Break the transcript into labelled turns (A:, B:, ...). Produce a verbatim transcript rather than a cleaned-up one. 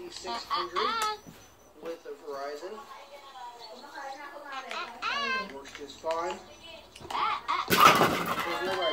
A: six hundred with a Verizon. Works just fine. There's no